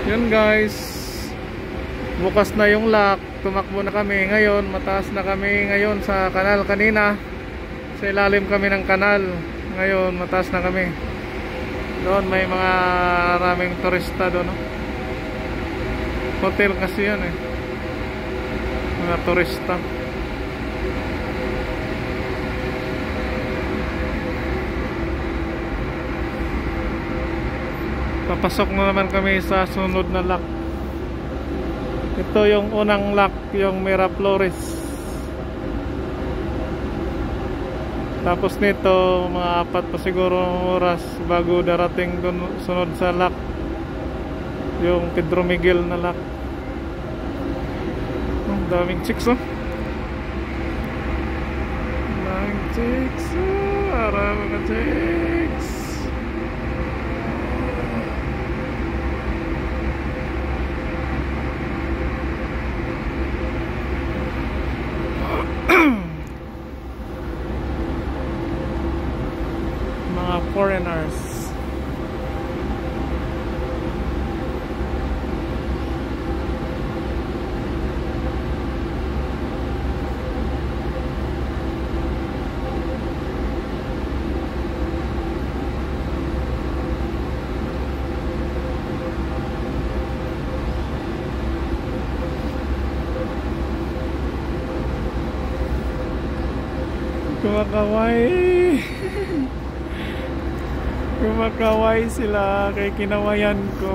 Yun guys, bukas na yung lock. Tumakbo na kami ngayon, mataas na kami ngayon sa kanal. Kanina sa ilalim kami ng kanal, ngayon mataas na kami. Doon may mga maraming turista doon, no? Hotel kasi yan eh, mga turista. Papasok na naman kami sa sunod na lock. Ito yung unang lock, yung flores. Tapos nito mga 4 pa siguro oras bago darating dun, sunod sa lock, yung Pedro Miguel na lock. Ang daming chicks, oh. Daming chicks, oh. Para mga chicks. Mga foreigners. Kumakaway sila kay kinawayan ko.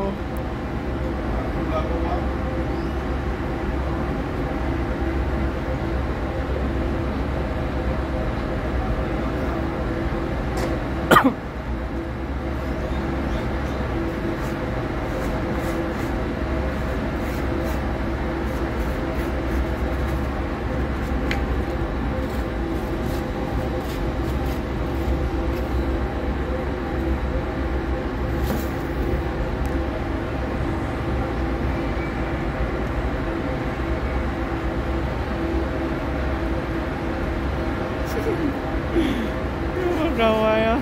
Kumakaway, ah.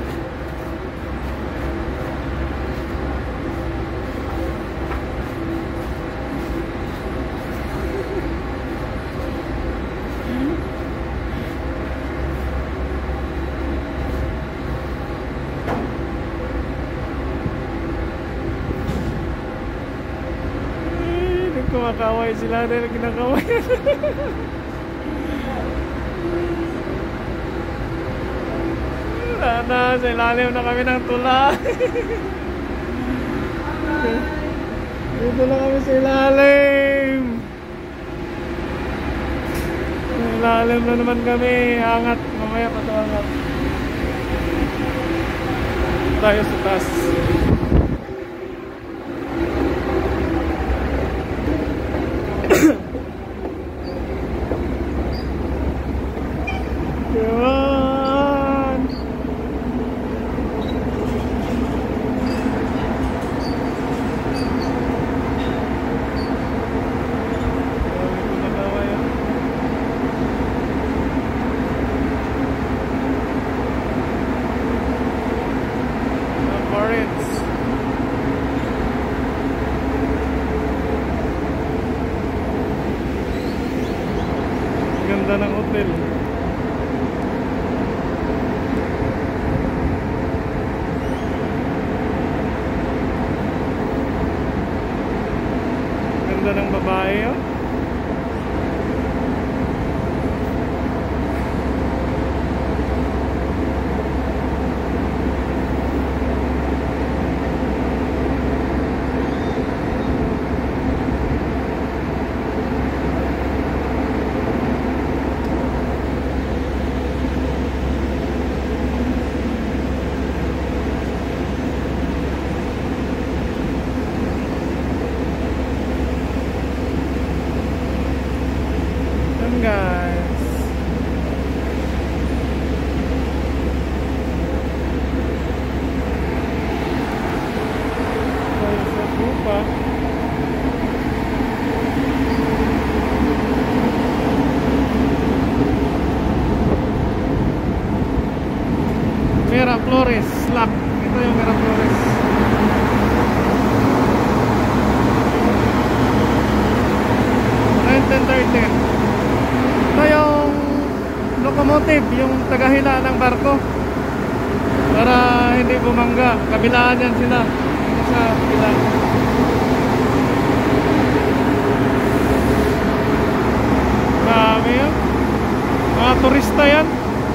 Kumakaway sila dahil kinakaway. Sana sa ilalim na kami ng tulay. Dito na kami sa ilalim. Sa ilalim na naman kami. Angat, mamaya pa ito angat. Tayo sa taas. Ganda ng hotel. Ganda ng babae, oh. locomotive, yung tagahila ng barko, para hindi bumangga. Kabilaan yan sila, sa kabila. Dami yan, mga turista yan.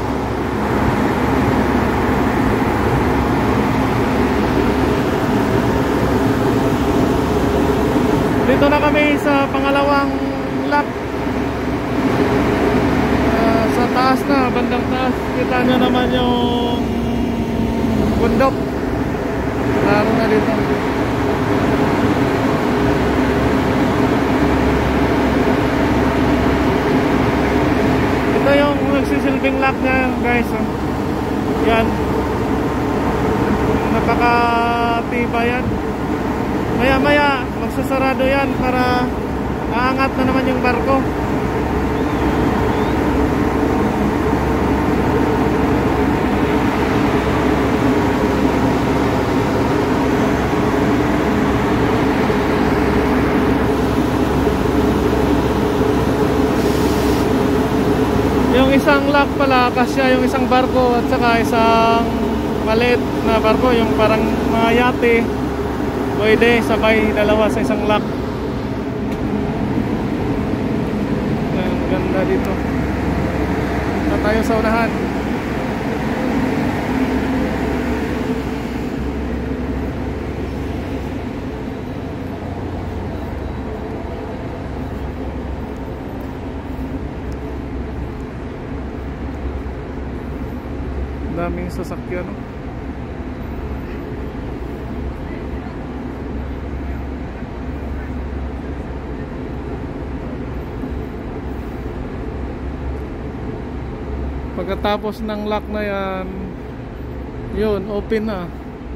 Dito na kami sa pangalawang lap. Sa taas na, bandang taas. Kita nyo naman yung bundok. Laro na dito. Ito yung nagsisilbing lock niya, guys. Yan. Napakatiba yan. Maya maya magsasarado yan para aangat na naman yung barko. Yung isang lock pala kasya yung isang barko at saka isang maliit na barko, yung parang mga yate. Pwede sabay dalawa sa isang lock. Ang ganda dito. Na tayo sa unahan. Daming sasakyan, no? Pagkatapos ng lock na yan, yun, open na.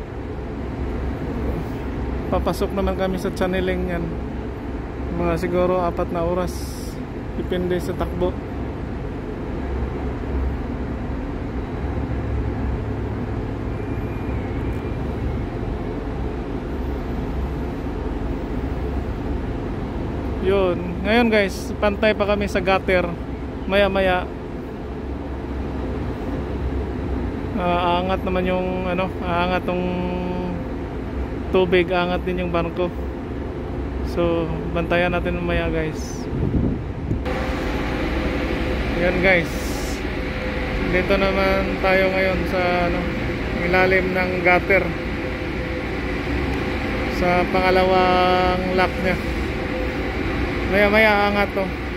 Papasok naman kami sa channeling yan. Mga siguro 4 na oras. Depende sa takbo. Yun. Ngayon guys, pantay pa kami sa gutter. Maya maya aangat naman yung aangat tong tubig, aangat din yung barko. So bantayan natin mamaya guys. Yan guys, dito naman tayo ngayon sa ilalim ng gutter, sa pangalawang lock nya. Maya maya aangat to.